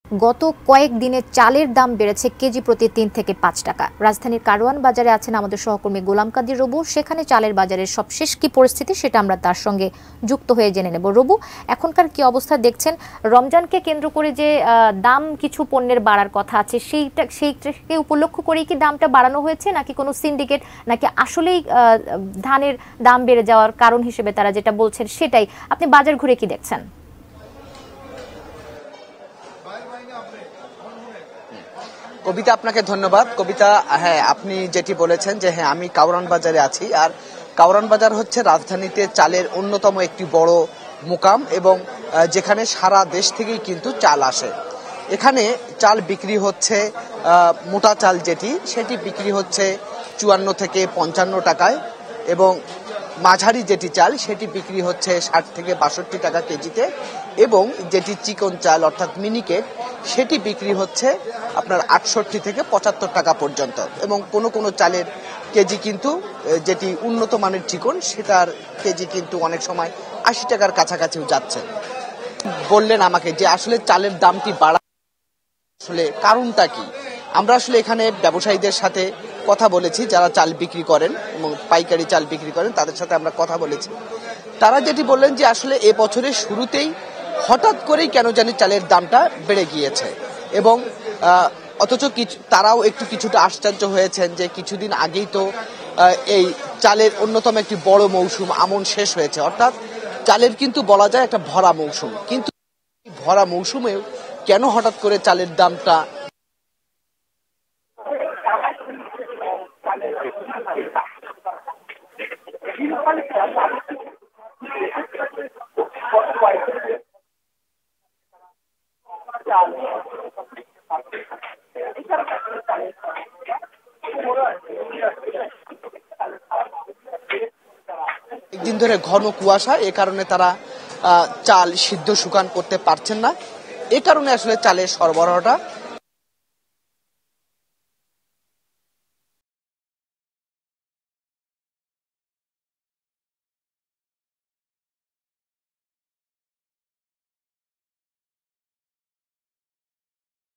গত কয়েকদিনে চালের দাম বেড়েছে কেজি প্রতি ৩ থেকে ৫ টাকা। রাজধানীর কারওয়ান বাজারে আছেন আমাদের সহকর্মী গোলাম কাদির রবু। সেখানে চালের বাজারের সবশেষ কি পরিস্থিতি সেটা আমরা তার সঙ্গে যুক্ত হয়ে জেনে নেব। রবু, এখনকার কি অবস্থা দেখছেন? রমজানকে কেন্দ্র করে যে দাম কিছু পণ্যের বাড়ার কথা আছে সেইটাকে উপলক্ষ করেই কি দামটা বাড়ানো হয়েছে, নাকি কোনো সিন্ডিকেট, নাকি আসলেই ধানের দাম বেড়ে যাওয়ার কারণ হিসেবে তারা যেটা বলছেন সেটাই? আপনি বাজার ঘুরে কি দেখছেন? কবিতা, আপনাকে ধন্যবাদ। কবিতা, হ্যাঁ, আপনি যেটি বলেছেন যে হ্যাঁ, আমি কাউরান বাজারে আছি। আর কাউরান বাজার হচ্ছে রাজধানীতে চালের অন্যতম একটি বড় মোকাম এবং যেখানে সারা দেশ থেকেই কিন্তু চাল আসে। এখানে চাল বিক্রি হচ্ছে, মোটা চাল সেটি বিক্রি হচ্ছে ৫৪ থেকে ৫৫ টাকায় এবং মাঝারি যেটি চাল সেটি বিক্রি হচ্ছে ৬০ থেকে ৬২ টাকা কেজিতে এবং যেটি চিকন চাল অর্থাৎ মিনিকেট সেটি বিক্রি হচ্ছে আপনার ৬৮ থেকে ৭৫ টাকা পর্যন্ত এবং কোনো চালের কেজি কিন্তু যেটি উন্নত মানের চিকন সেটার কেজি কিন্তু অনেক সময় ৮০ টাকার কাছাকাছিও যাচ্ছে। বললেন আমাকে যে আসলে চালের দামটি বাড়া আসলে কারণটা কি। আমরা আসলে এখানে ব্যবসায়ীদের সাথে কথা বলেছি, যারা চাল বিক্রি করেন এবং পাইকারি চাল বিক্রি করেন, তাদের সাথে আমরা কথা বলেছি। তারা যেটি বললেন যে আসলে এ বছরের শুরুতেই হঠাৎ করেই কেন জানি চালের দামটা বেড়ে গিয়েছে এবং অথচ তারাও কিছুটা আশ্চর্য হয়েছেন যে কিছুদিন আগেই তো এই চালের অন্যতম একটি বড় মৌসুম আমন শেষ হয়েছে, অর্থাৎ চালের কিন্তু বলা যায় একটা ভরা মৌসুম, কিন্তু ভরা মৌসুমেও কেন হঠাৎ করে চালের দামটা একদিন ধরে ঘন কুয়াশা, এ কারণে তারা চাল সিদ্ধ শুকান করতে পারছেন না। এ কারণে আসলে চালের সরবরাহটা